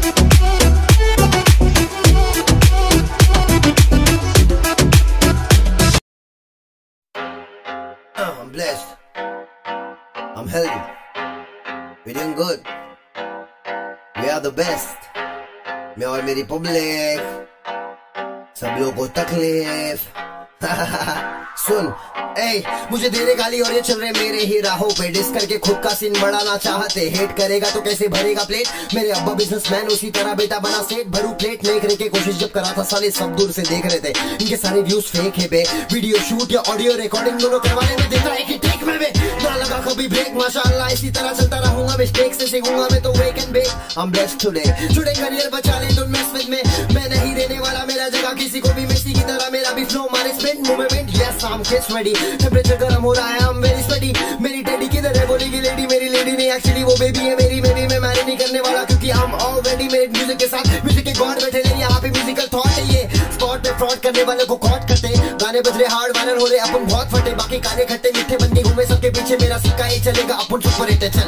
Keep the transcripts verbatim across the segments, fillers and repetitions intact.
I'm blessed. I'm healthy. We're doing good. We are the best. मैं और मेरी public, सब लोगों को तकलीफ। सुन, ए, मुझे दे रहे गाली और ये चल रहे मेरे ही राहों पे। डिस करके खुद का सीन बढ़ाना चाहते, हेट करेगा तो कैसे भरेगा प्लेट। मेरे अब्बा बिजनेसमैन, उसी तरह बेटा बना सेठ। भरू प्लेट नहीं करे के कोशिश जब करा था, साले सब दूर से देख रहे थे। इनके सारे व्यूज फेक है बे, वीडियो शूट या ऑडियो रिकॉर्डिंग दोनों करवाने में देता है कि टेक में बे। ना लगा कभी ब्रेक, माशाअल्लाह इसी तरह चलता रहूंगा। मिस्टेक से सीखूंगा मैं तो wake and bake. I am blessed today, today career बचा ले, डोंट मेस विद मी। मैं नहीं देने वाला मेरा जगह किसी को भी, मेसी की तरह मेरा भी फ्लो मारे spin movement. Yes I am kiss ready, temperature गर्म हो रहा है, आई एम वेरी स्वेटी। मेरी टेडी किधर है बोलेगी लेडी, मेरी लेडी नहीं एक्चुअली वो बेबी है मेरी। मे बी मैं मैरी नहीं करने वाला क्योंकि I am already made. Music के साथ म्यूजिक के गॉड बैठे नहीं, यहाँ पे म्यूजिकल थॉट है ये। स्पॉट पे फ्रॉड करने वाले को कॉट करते, गाने बज रहे हार्ड वायरल हो रहे, अपन बहुत फटे। बाकी गाने खट्टे मीठे बन के घूमे सबके पीछे, मेरा सिक्का ही चलेगा। अपन सुपर हिट है चल,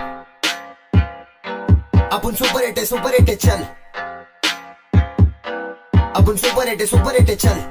अपन सुपर हिट है, सुपर हिट है चल, अपन सुपर हिट है, सुपर हिट है चल,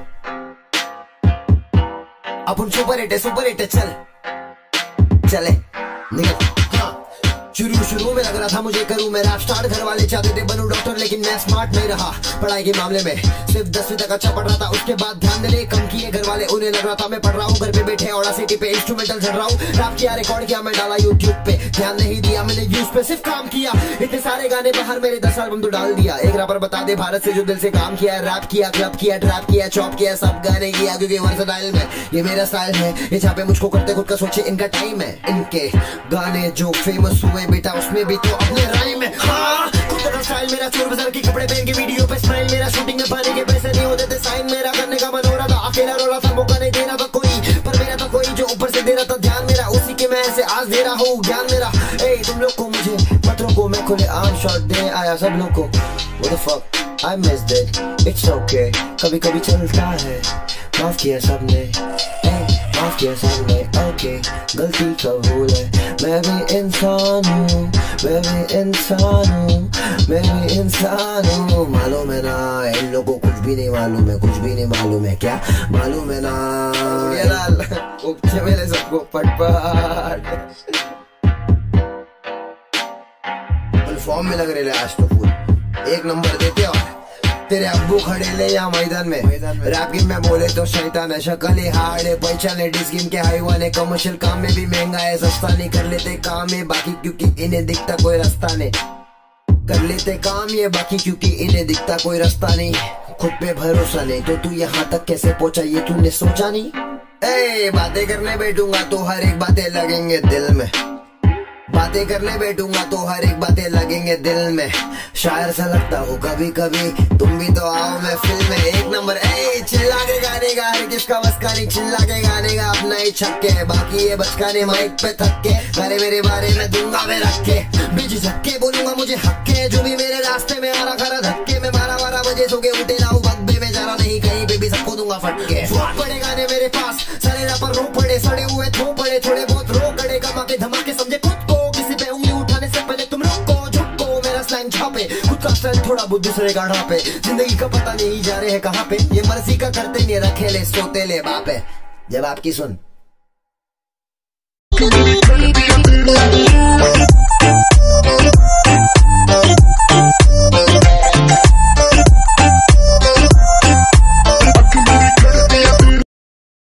अपन सुपर हिट है, सुपर हिट है चल, चले निकल। हाँ, शुरू शुरू में लग रहा था मुझे करूं मैं रैप स्टार्ट। घर वाले चाहते थे बनूं डॉक्टर, लेकिन मैं स्मार्ट नहीं रहा पढ़ाई के मामले में। सिर्फ दसवीं तक अच्छा पढ़ रहा था, उसके बाद ध्यान देने कम किए घर वाले। उन्हें लग रहा था मैं पढ़ रहा हूँ, घर पे बैठे ऑडासिटी पे इंस्ट्रूमेंटल चल रहा हूँ। रैप किया, रिकॉर्ड किया, मैं डाला यूट्यूब पे। ध्यान नहीं दिया मैंने व्यूज पे, सिर्फ काम किया। इतने सारे गाने बाहर, मेरे दस एल्बम तो डाल दिया। एक रैपर बता दे भारत से जो दिल से काम किया, रैप किया, क्लब किया, ट्रैप किया, चॉप किया, सब गाने किया क्योंकि वर्सेटाइल में ये मेरा स्टाइल है। ये छापे मुझको करते खुद का सोचे, इनका टाइम है। इनके गाने जो फेमस हुए बेटा, उसमें भी तो अपने राइम है। हाँ, खुद का स्टाइल मेरा, चोर बाजार के कपड़े पहन के वीडियो पे स्माइल मेरा। शूटिंग में पाने के पैसे नहीं होते थे, साइन मेरा करने का मन हो रहा था। अकेला रो रहा था, मौका नहीं दे रहा था कोई, पर मेरा था कोई जो ऊपर से दे रहा था ध्यान मेरा। उसी के मैं ऐसे आज दे रहा हूँ ज्ञान मेरा। ए तुम लोग को, मुझे पत्रों को मैं खुले आम शॉट दे आया सब लोग को। What the fuck, I missed it, it's okay, कभी कभी चलता है, माफ किया सबने, माफ किया सबने, ओके गलती कबूल है। मैं भी इंसान हूँ, मैं भी इंसान हूँ, मैं भी इंसान हूँ। मालूम है ना इन लोगों को कुछ भी नहीं मालूम है, कुछ भी नहीं मालूम है, क्या मालूम है ना ये लाल उपचे मेरे सबको पटपट। फॉर्म में लग रहे आज तो फुल एक नंबर देते। और तेरे अब्बू खड़े ले या मैदान में, रैप गेम में बोले तो शैतान है। शक्ल ही हार्ड है, पहचान है डिस गेम के हाईवान है। कमर्शियल काम में भी महंगा है, सस्ता नहीं कर लेते काम है बाकी क्योंकि इन्हें दिखता कोई रास्ता नहीं। कर लेते काम ये बाकी क्योंकि इन्हें दिखता कोई रास्ता नहीं। खुद पे भरोसा नहीं तो तू यहाँ तक कैसे पहुंचा ये तूने सोचा नहीं। ए बातें करने बैठूंगा तो हर एक बातें लगेंगे दिल में, बातें करने बैठूंगा तो हर एक बातें लगेंगे दिल में। शायर सा लगता हूँ कभी कभी, तुम भी तो आओ मैं फिल्म में। एक नंबर ए चिल्ला के गाने का, हर किसका बस का नहीं। चिल्ला के गाने का अपना ही छक्के, बाकी ये बचकाने माइक पे थक के। गाने मेरे बारे में दूंगा मैं रख के, बीच झक्के बोलूंगा मुझे हक्के। जो भी मेरे रास्ते में आ रहा खरा धक्के में, बारह बारह बजे सो के उठे लाऊं बग्बे में, जा रहा नहीं कहीं पे भी सबको दूंगा फटके। बड़े गाने मेरे पास, सारे रैपर रो पड़े, सड़े हुए थो पड़े, थोड़े बहुत रो गड़े, कमाके धमाके समझे खुद को। किसी पे उंगली उठाने से पहले तुम रुको, झुको, मेरा स्लैंग छापे। खुद का स्टाइल थोड़ा बहुत दूसरे गाढ़ा पे, जिंदगी का पता नहीं जा रहे हैं कहाँ पे। ये मर्जी का करते नहीं, रखे ले सोते ले बाप है। जब आपकी सुन